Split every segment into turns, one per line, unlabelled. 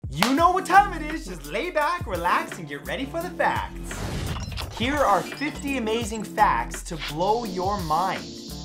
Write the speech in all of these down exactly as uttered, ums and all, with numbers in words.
You know what time it is, just lay back, relax, and get ready for the facts. Here are fifty amazing facts to blow your mind.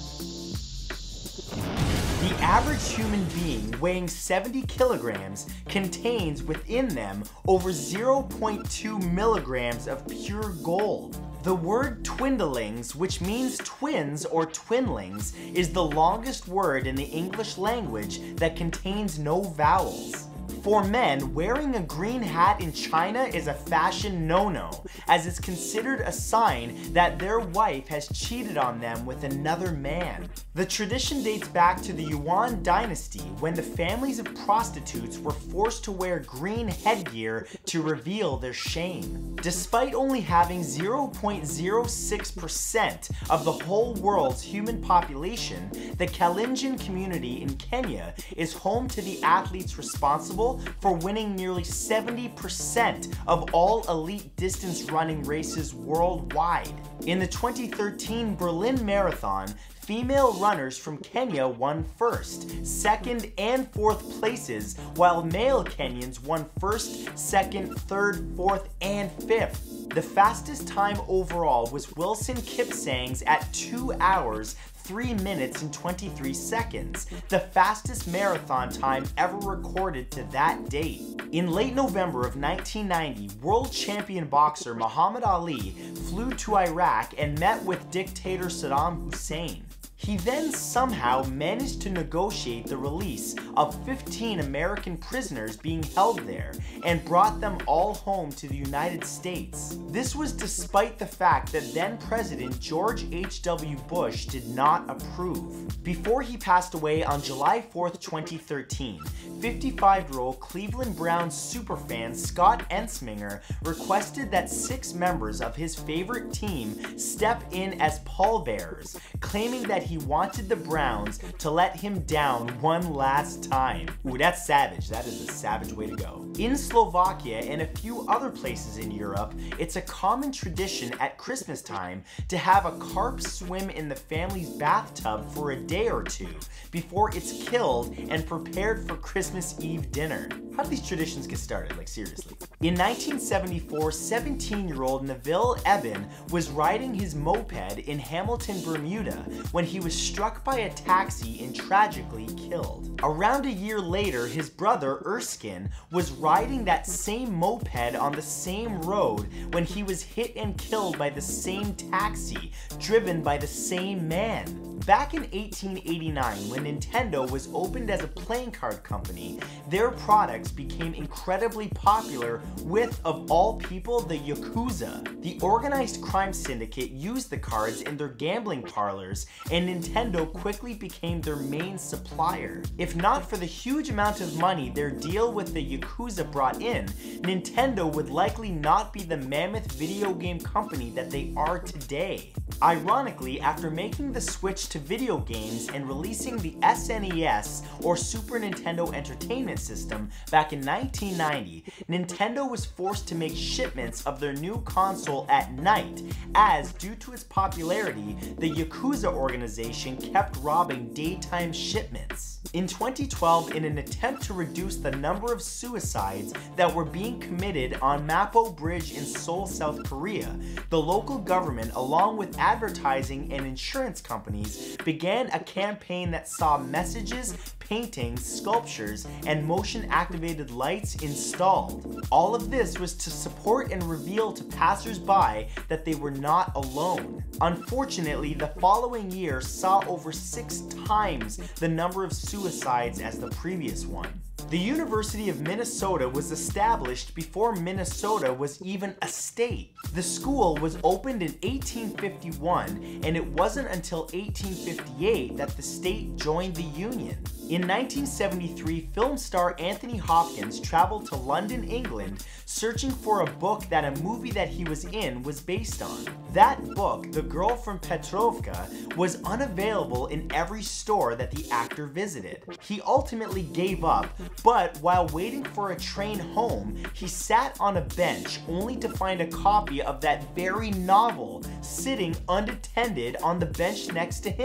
The average human being weighing seventy kilograms contains within them over zero point two milligrams of pure gold. The word twindlings, which means twins or twinlings, is the longest word in the English language that contains no vowels. For men, wearing a green hat in China is a fashion no-no, as it's considered a sign that their wife has cheated on them with another man. The tradition dates back to the Yuan dynasty, when the families of prostitutes were forced to wear green headgear to reveal their shame. Despite only having zero point zero six percent of the whole world's human population, the Kalenjin community in Kenya is home to the athletes responsible for winning nearly seventy percent of all elite distance running races worldwide. In the twenty thirteen Berlin Marathon, female runners from Kenya won first, second, and fourth places, while male Kenyans won first, second, third, fourth, and fifth. The fastest time overall was Wilson Kipsang's at two hours, three minutes and twenty-three seconds, the fastest marathon time ever recorded to that date. In late November of nineteen ninety, world champion boxer Muhammad Ali flew to Iraq and met with dictator Saddam Hussein. He then somehow managed to negotiate the release of fifteen American prisoners being held there and brought them all home to the United States. This was despite the fact that then President George H W Bush did not approve. Before he passed away on July fourth, twenty thirteen, fifty-five-year-old Cleveland Browns superfan Scott Ensminger requested that six members of his favorite team step in as pallbearers, claiming that he wanted the Browns to let him down one last time. Ooh, that's savage. That is a savage way to go. In Slovakia and a few other places in Europe, it's a common tradition at Christmas time to have a carp swim in the family's bathtub for a day or two before it's killed and prepared for Christmas Eve dinner. How do these traditions get started? Like, seriously. In nineteen seventy-four, seventeen-year-old Neville Eben was riding his moped in Hamilton, Bermuda, when he was struck by a taxi and tragically killed. Around a year later, his brother Erskine was riding that same moped on the same road when he was hit and killed by the same taxi, driven by the same man. Back in eighteen eighty-nine, when Nintendo was opened as a playing card company, their products became incredibly popular with, of all people, the Yakuza. The organized crime syndicate used the cards in their gambling parlors, and Nintendo quickly became their main supplier. If not for the huge amount of money their deal with the Yakuza brought in, Nintendo would likely not be the mammoth video game company that they are today. Ironically, after making the switch to video games and releasing the S N E S, or Super Nintendo Entertainment System, back in nineteen ninety, Nintendo was forced to make shipments of their new console at night, as due to its popularity, the Yakuza organization kept robbing daytime shipments. In twenty twelve, in an attempt to reduce the number of suicides that were being committed on Mapo Bridge in Seoul, South Korea, the local government, along with advertising and insurance companies, began a campaign that saw messages, paintings, sculptures, and motion-activated lights installed. All of this was to support and reveal to passers-by that they were not alone. Unfortunately, the following year saw over six times the number of suicides as the previous one. The University of Minnesota was established before Minnesota was even a state. The school was opened in eighteen fifty-one, and it wasn't until eighteen fifty-eight that the state joined the Union. In nineteen seventy-three, film star Anthony Hopkins traveled to London, England, searching for a book that a movie that he was in was based on. That book, The Girl from Petrovka, was unavailable in every store that the actor visited. He ultimately gave up, but while waiting for a train home, he sat on a bench only to find a copy of that very novel sitting unattended on the bench next to him.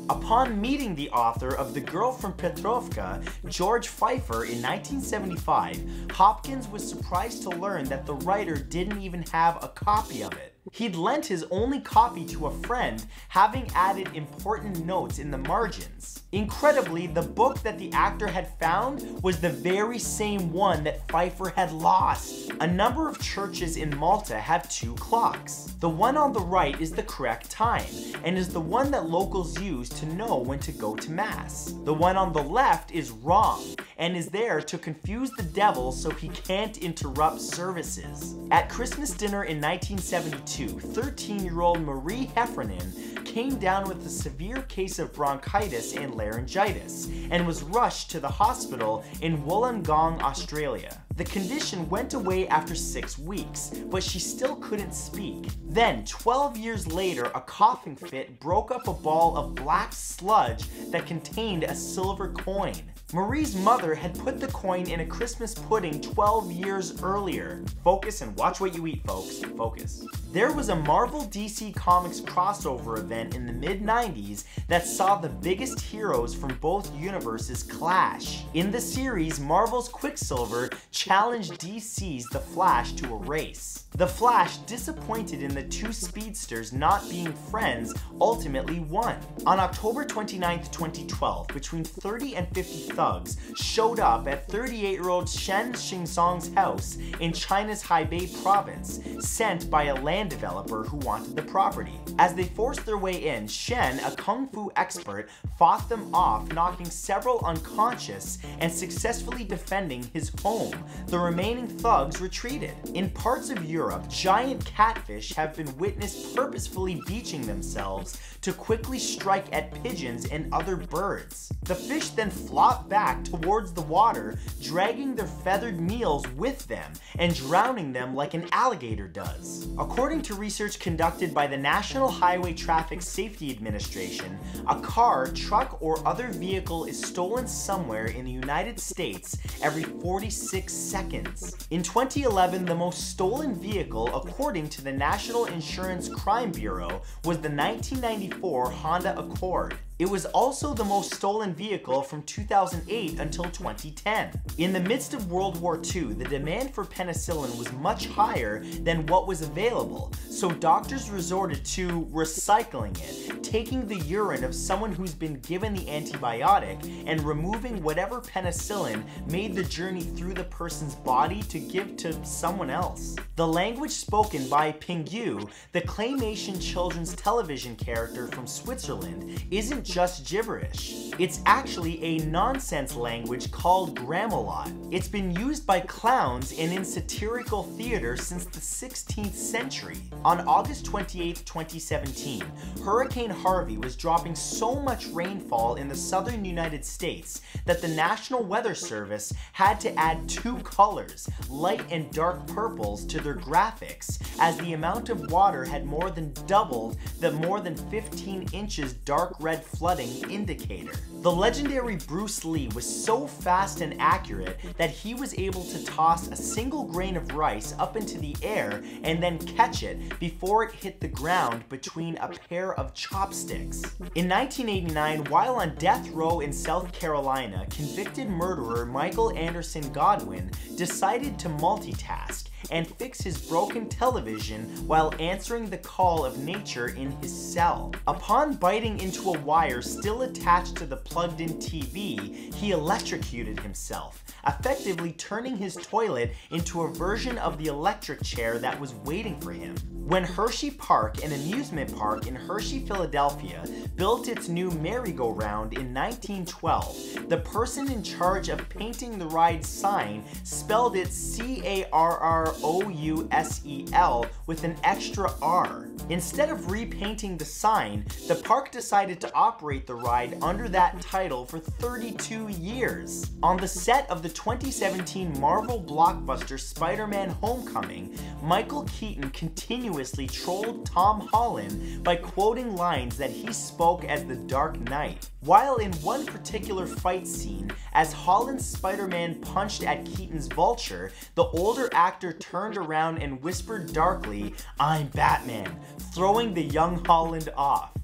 Upon meeting the author of The Girl from Petrovka, George Pfeiffer, in nineteen seventy-five, Hopkins was surprised to learn that the writer didn't even have a copy of it. He'd lent his only copy to a friend, having added important notes in the margins. Incredibly, the book that the actor had found was the very same one that Pfeiffer had lost. A number of churches in Malta have two clocks. The one on the right is the correct time, and is the one that locals use to know when to go to Mass. The one on the left is wrong, and is there to confuse the devil so he can't interrupt services. At Christmas dinner in nineteen seventy-two, thirteen-year-old Marie Heffernan came down with a severe case of bronchitis and laryngitis, and was rushed to the hospital in Wollongong, Australia. The condition went away after six weeks, but she still couldn't speak. Then, twelve years later, a coughing fit broke up a ball of black sludge that contained a silver coin. Marie's mother had put the coin in a Christmas pudding twelve years earlier. Focus and watch what you eat, folks. Focus. There was a Marvel D C Comics crossover event in the mid nineties that saw the biggest heroes from both universes clash. In the series, Marvel's Quicksilver challenged D C's The Flash to a race. The Flash, disappointed in the two speedsters not being friends, ultimately won. On October twenty-ninth, twenty twelve, between thirty and fifty thugs showed up at thirty-eight-year-old Shen Xingzong's house in China's Hebei province, sent by a land developer who wanted the property. As they forced their way in, Shen, a kung fu expert, fought them off, knocking several unconscious and successfully defending his home. The remaining thugs retreated. In parts of Europe, giant catfish have been witnessed purposefully beaching themselves to quickly strike at pigeons and other birds. The fish then flop back towards the water, dragging their feathered meals with them and drowning them like an alligator does. According to research conducted by the National Highway Traffic Safety Administration, a car, truck, or other vehicle is stolen somewhere in the United States every forty-six seconds. In twenty eleven, the most stolen vehicle, according to the National Insurance Crime Bureau, was the nineteen ninety-four Honda Accord. It was also the most stolen vehicle from two thousand eight until twenty ten. In the midst of World War Two, the demand for penicillin was much higher than what was available, so doctors resorted to recycling it, taking the urine of someone who's been given the antibiotic and removing whatever penicillin made the journey through the person's body to give to someone else. The language spoken by Pingu, the claymation children's television character from Switzerland, isn't just gibberish. It's actually a nonsense language called Grammalot. It's been used by clowns and in satirical theater since the sixteenth century. On August twenty-eighth, twenty seventeen, Hurricane Harvey was dropping so much rainfall in the southern United States that the National Weather Service had to add two colors, light and dark purples, to their graphics, as the amount of water had more than doubled the more than fifteen inches dark red flooding indicator. The legendary Bruce Lee was so fast and accurate that he was able to toss a single grain of rice up into the air and then catch it before it hit the ground between a pair of chopsticks. In nineteen eighty-nine, while on death row in South Carolina, convicted murderer Michael Anderson Godwin decided to multitask and fix his broken television while answering the call of nature in his cell. Upon biting into a wire still attached to the plugged-in T V, he electrocuted himself, effectively turning his toilet into a version of the electric chair that was waiting for him. When Hershey Park, an amusement park in Hershey, Philadelphia, built its new merry-go-round in nineteen twelve, the person in charge of painting the ride's sign spelled it C A R R O U S E L with an extra R. Instead of repainting the sign, the park decided to operate the ride under that title for thirty-two years. On the set of the twenty seventeen Marvel blockbuster Spider-Man Homecoming, Michael Keaton continuously trolled Tom Holland by quoting lines that he spoke as the Dark Knight. While in one particular fight scene, as Holland's Spider-Man punched at Keaton's Vulture, the older actor turned around and whispered darkly, "I'm Batman," throwing the young Holland off.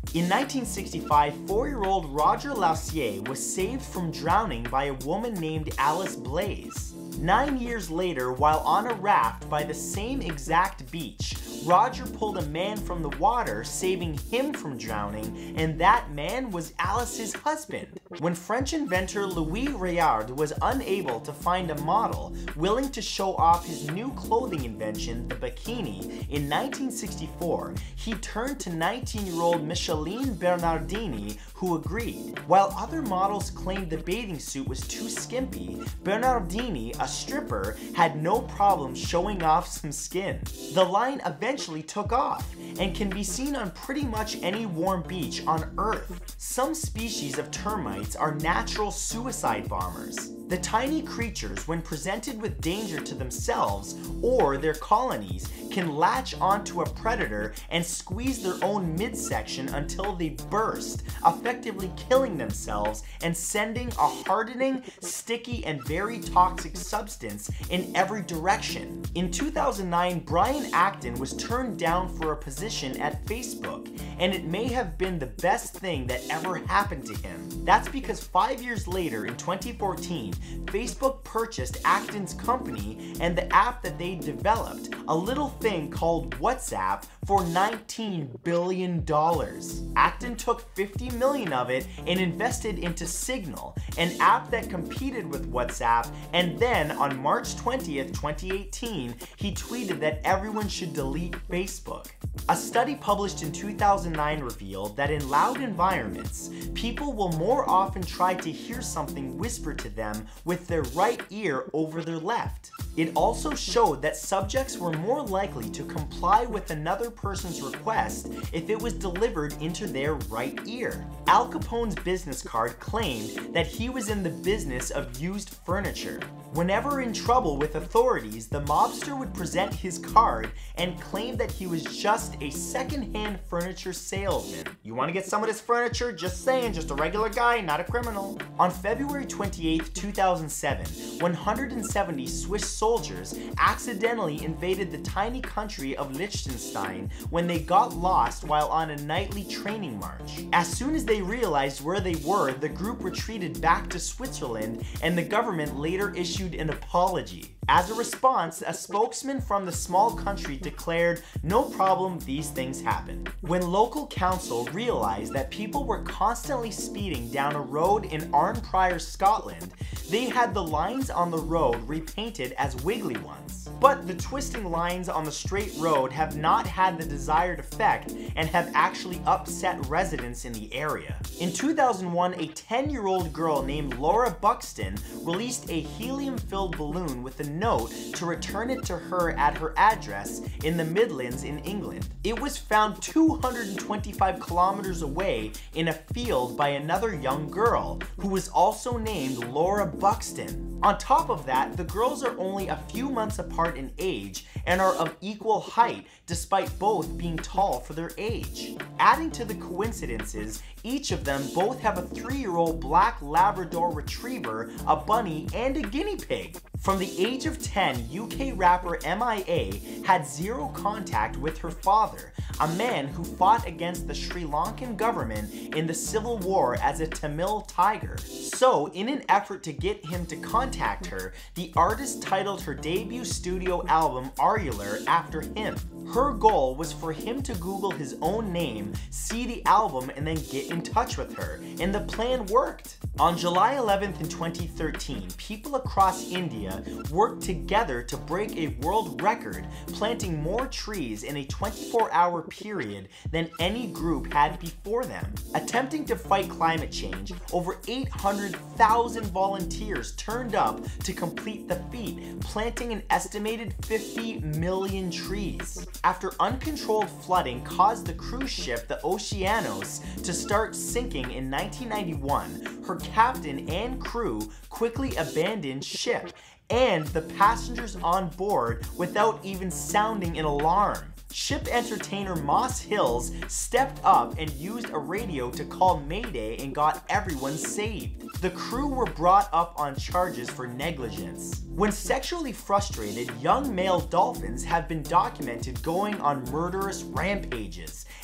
In nineteen sixty-five, four-year-old Roger Lausier was saved from drowning by a woman named Alice Blaze. Nine years later, while on a raft by the same exact beach, Roger pulled a man from the water, saving him from drowning, and that man was Alice's husband. When French inventor Louis Réard was unable to find a model willing to show off his new clothing invention, the bikini, in nineteen sixty-four, he turned to nineteen-year-old Micheline Bernardini, who agreed. While other models claimed the bathing suit was too skimpy, Bernardini, a stripper, had no problem showing off some skin. The line eventually took off and can be seen on pretty much any warm beach on Earth. Some species of termites are natural suicide bombers. The tiny creatures, when presented with danger to themselves or their colonies, can latch onto a predator and squeeze their own midsection until they burst, effectively killing themselves and sending a hardening, sticky, and very toxic substance in every direction. In two thousand nine, Brian Acton was turned down for a position at Facebook, and it may have been the best thing that ever happened to him. That's because five years later, in twenty fourteen, Facebook purchased Acton's company and the app that they developed, a little thing called WhatsApp, for nineteen billion dollars. Acton took fifty million dollars of it and invested into Signal, an app that competed with WhatsApp, and then on March twentieth, twenty eighteen, he tweeted that everyone should delete Facebook. A study published in two thousand nine revealed that in loud environments, people will more often try to hear something whispered to them with their right ear over their left. It also showed that subjects were more likely to comply with another person's request if it was delivered into their right ear. Al Capone's business card claimed that he was in the business of used furniture. Whenever in trouble with authorities, the mobster would present his card and claim that he was just a second-hand furniture salesman. You want to get some of this furniture? Just saying, just a regular guy, not a criminal. On February twenty-eighth, two thousand seven, one hundred seventy Swiss soldiers accidentally invaded the tiny country of Liechtenstein when they got lost while on a nightly training march. As soon as they realized where they were, the group retreated back to Switzerland, and the government later issued an apology. As a response, a spokesman from the small country declared, "No problem, these things happen." When local council realized that people were constantly speeding down a road in Arnprior, Scotland, they had the lines on the road repainted as wiggly ones. But the twisting lines on the straight road have not had the desired effect and have actually upset residents in the area. In two thousand one, a ten-year-old girl named Laura Buxton released a helium-filled balloon with a note to return it to her at her address in the Midlands in England. It was found two hundred twenty-five kilometers away in a field by another young girl, who was also named Laura Buxton. On top of that, the girls are only a few months apart in age and are of equal height, despite both being tall for their age. Adding to the coincidences, each of them both have a three-year-old black Labrador retriever, a bunny, and a guinea pig. From the age of ten, U K rapper M I A had zero contact with her father, a man who fought against the Sri Lankan government in the civil war as a Tamil tiger. So, in an effort to get him to contact her, the artist titled her debut studio album Arular after him. Her goal was for him to Google his own name, see the album, and then get in touch with her, and the plan worked. On July eleventh in twenty thirteen, people across India worked together to break a world record, planting more trees in a twenty-four hour period than any group had before them. Attempting to fight climate change, over eight hundred thousand volunteers turned up to complete the feat, planting an estimated fifty million trees. After uncontrolled flooding caused the cruise ship the Oceanos to start sinking in nineteen ninety-one, her captain and crew quickly abandoned ship and the passengers on board without even sounding an alarm. Ship entertainer Moss Hills stepped up and used a radio to call Mayday and got everyone saved. The crew were brought up on charges for negligence. When sexually frustrated, young male dolphins have been documented going on murderous rampages,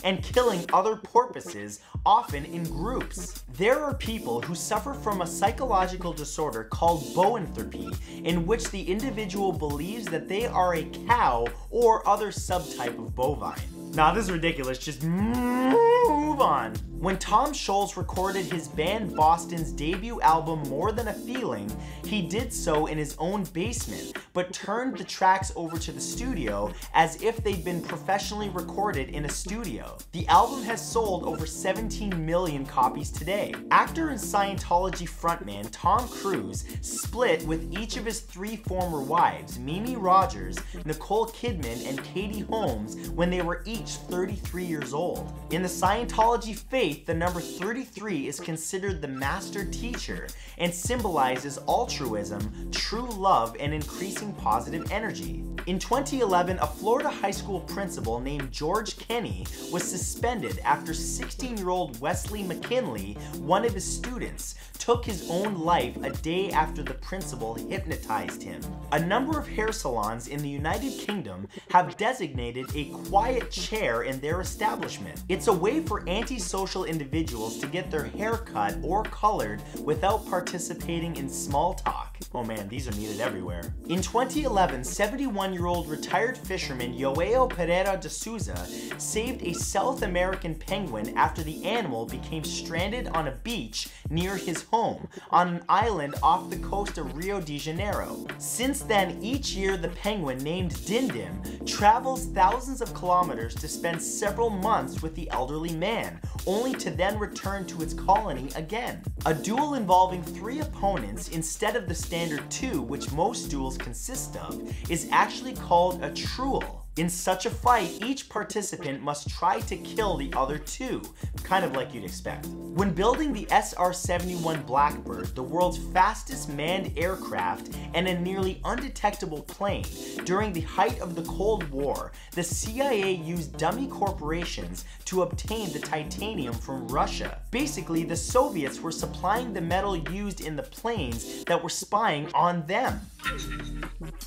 and killing other porpoises, often in groups. There are people who suffer from a psychological disorder called boanthropy, in which the individual believes that they are a cow or other subtype of bovine. Nah, this is ridiculous. Just move on. When Tom Scholz recorded his band Boston's debut album More Than a Feeling, he did so in his own basement, but turned the tracks over to the studio as if they'd been professionally recorded in a studio. The album has sold over seventeen million copies today. Actor and Scientology frontman Tom Cruise split with each of his three former wives, Mimi Rogers, Nicole Kidman, and Katie Holmes, when they were each thirty-three years old. In the Scientology faith, the number thirty-three is considered the master teacher and symbolizes altruism, true love, and increasing positive energy. In twenty eleven, a Florida high school principal named George Kenny was suspended after sixteen-year-old Wesley McKinley, one of his students, took his own life a day after the principal hypnotized him. A number of hair salons in the United Kingdom have designated a quiet chair in their establishment. It's a way for antisocial individuals to get their hair cut or colored without participating in small talk. Oh man, these are needed everywhere. In twenty eleven, seventy-one-year-old retired fisherman Joao Pereira de Souza saved a South American penguin after the animal became stranded on a beach near his home, on an island off the coast of Rio de Janeiro. Since then, each year the penguin, named Dindim, travels thousands of kilometers to spend several months with the elderly man, only to then return to its colony again. A duel involving three opponents instead of the standard two, which most duels consist of, is actually called a truel. In such a fight, each participant must try to kill the other two, kind of like you'd expect. When building the S R seventy-one Blackbird, the world's fastest manned aircraft and a nearly undetectable plane, during the height of the Cold War, the C I A used dummy corporations to obtain the titanium from Russia. Basically, the Soviets were supplying the metal used in the planes that were spying on them.